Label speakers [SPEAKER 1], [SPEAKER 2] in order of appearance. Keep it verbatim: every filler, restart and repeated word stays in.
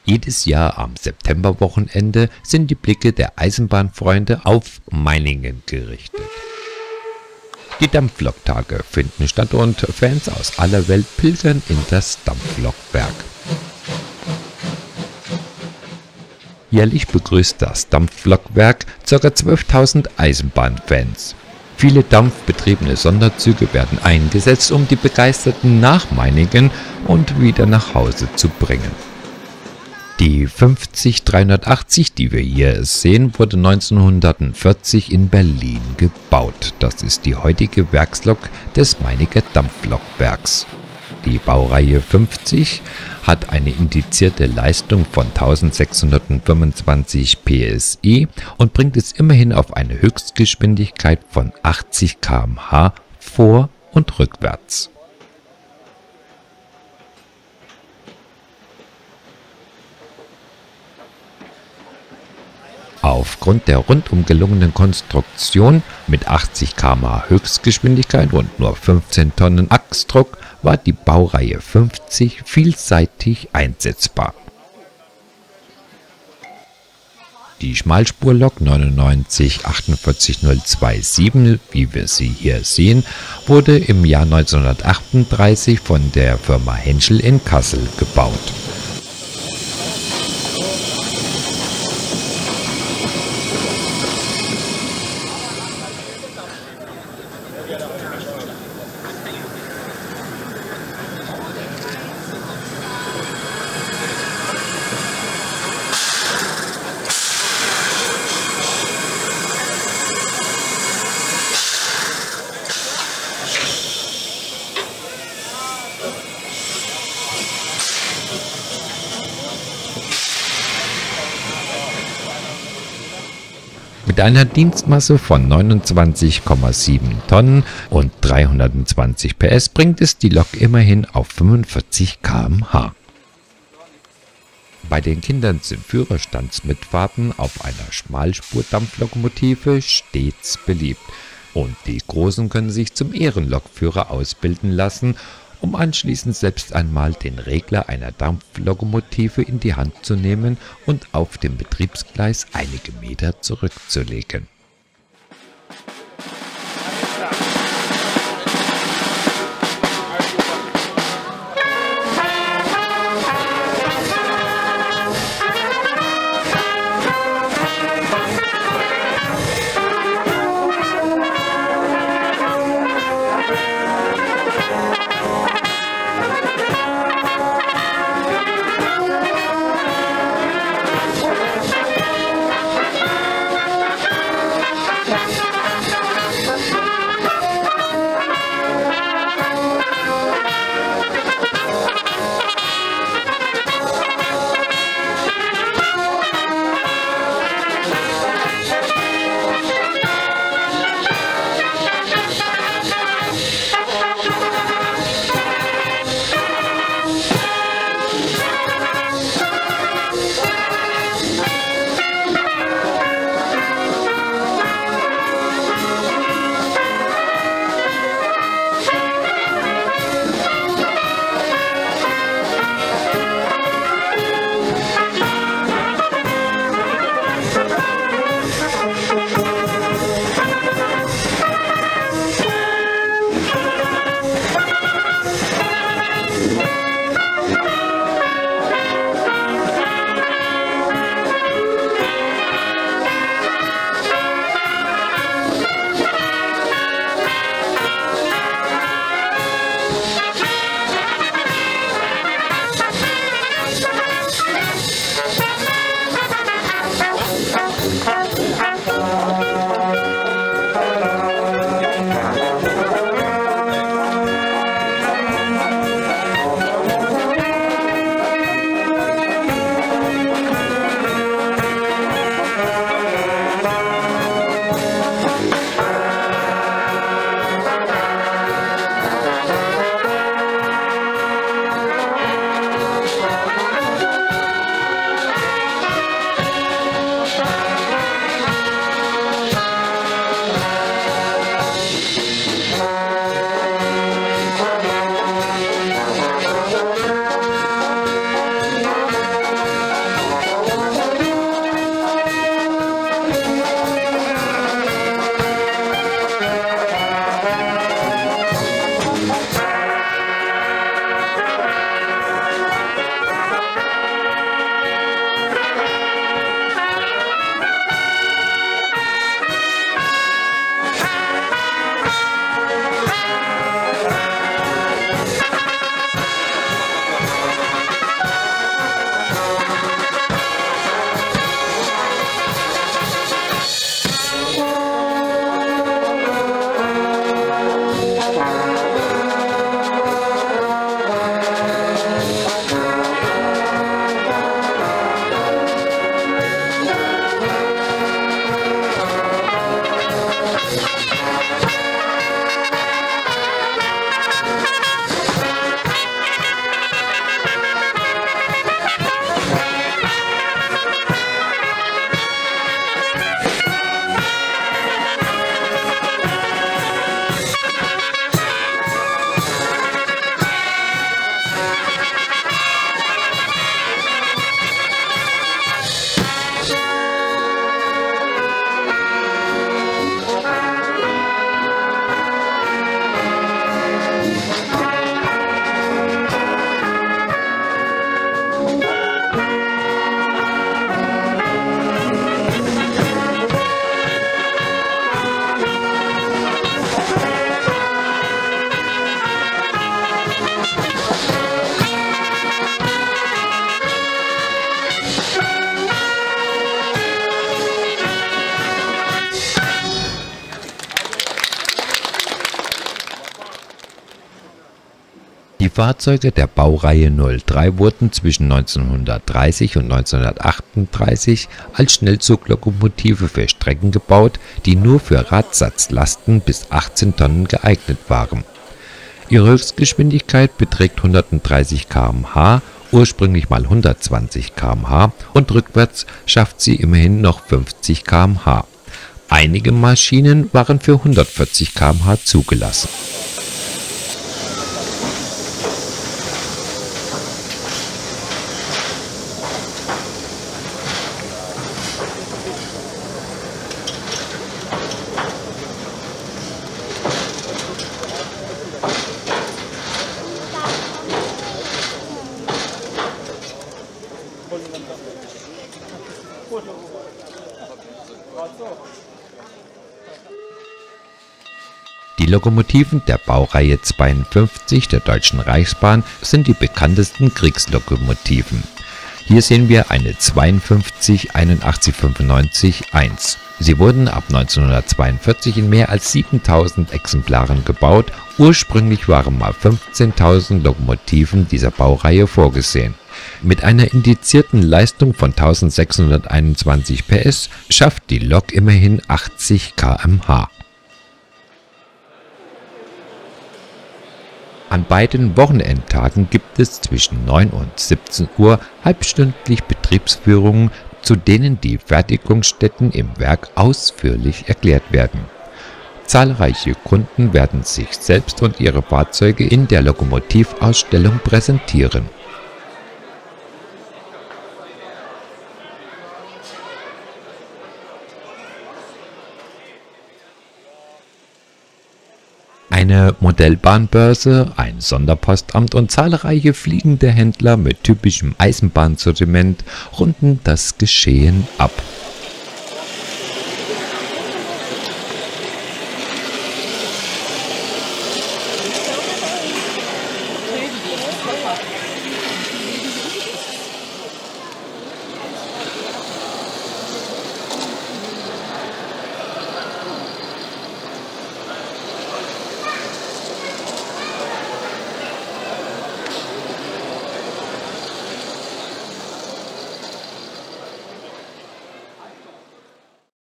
[SPEAKER 1] Jedes Jahr am Septemberwochenende sind die Blicke der Eisenbahnfreunde auf Meiningen gerichtet. Die Dampfloktage finden statt und Fans aus aller Welt pilgern in das Dampflokwerk. Jährlich begrüßt das Dampflokwerk ca. zwölftausend Eisenbahnfans. Viele dampfbetriebene Sonderzüge werden eingesetzt, um die Begeisterten nach Meiningen und wieder nach Hause zu bringen. Die fünfzig dreihundertachtzig, die wir hier sehen, wurde neunzehnhundertvierzig in Berlin gebaut. Das ist die heutige Werkslok des Meininger Dampflokwerks. Die Baureihe fünfzig hat eine indizierte Leistung von eintausendsechshundertfünfundzwanzig P S I und bringt es immerhin auf eine Höchstgeschwindigkeit von achtzig Kilometer pro Stunde vor- und rückwärts. Aufgrund der rundum gelungenen Konstruktion mit achtzig Kilometer pro Stunde Höchstgeschwindigkeit und nur fünfzehn Tonnen Achsdruck war die Baureihe fünfzig vielseitig einsetzbar. Die Schmalspurlok neunundneunzig achtundvierzig null siebenundzwanzig, wie wir sie hier sehen, wurde im Jahr neunzehnhundertachtunddreißig von der Firma Henschel in Kassel gebaut. Mit einer Dienstmasse von neunundzwanzig Komma sieben Tonnen und dreihundertzwanzig P S bringt es die Lok immerhin auf fünfundvierzig Kilometer pro Stunde. Bei den Kindern sind Führerstandsmitfahrten auf einer Schmalspur-Dampflokomotive stets beliebt und die Großen können sich zum Ehrenlokführer ausbilden lassen, um anschließend selbst einmal den Regler einer Dampflokomotive in die Hand zu nehmen und auf dem Betriebsgleis einige Meter zurückzulegen. Fahrzeuge der Baureihe null drei wurden zwischen neunzehnhundertdreißig und neunzehnhundertachtunddreißig als Schnellzuglokomotive für Strecken gebaut, die nur für Radsatzlasten bis achtzehn Tonnen geeignet waren. Ihre Höchstgeschwindigkeit beträgt hundertdreißig Kilometer pro Stunde, ursprünglich mal hundertzwanzig Kilometer pro Stunde, und rückwärts schafft sie immerhin noch fünfzig Kilometer pro Stunde. Einige Maschinen waren für hundertvierzig Kilometer pro Stunde zugelassen. Die Lokomotiven der Baureihe zweiundfünfzig der Deutschen Reichsbahn sind die bekanntesten Kriegslokomotiven. Hier sehen wir eine zweiundfünfzig einundachtzig fünfundneunzig eins. Sie wurden ab neunzehnhundertzweiundvierzig in mehr als siebentausend Exemplaren gebaut, ursprünglich waren mal fünfzehntausend Lokomotiven dieser Baureihe vorgesehen. Mit einer indizierten Leistung von eintausendsechshunderteinundzwanzig P S schafft die Lok immerhin achtzig Kilometer pro Stunde. An beiden Wochenendtagen gibt es zwischen neun und siebzehn Uhr halbstündlich Betriebsführungen, zu denen die Fertigungsstätten im Werk ausführlich erklärt werden. Zahlreiche Kunden werden sich selbst und ihre Fahrzeuge in der Lokomotivausstellung präsentieren. Eine Modellbahnbörse, ein Sonderpostamt und zahlreiche fliegende Händler mit typischem Eisenbahnsortiment runden das Geschehen ab.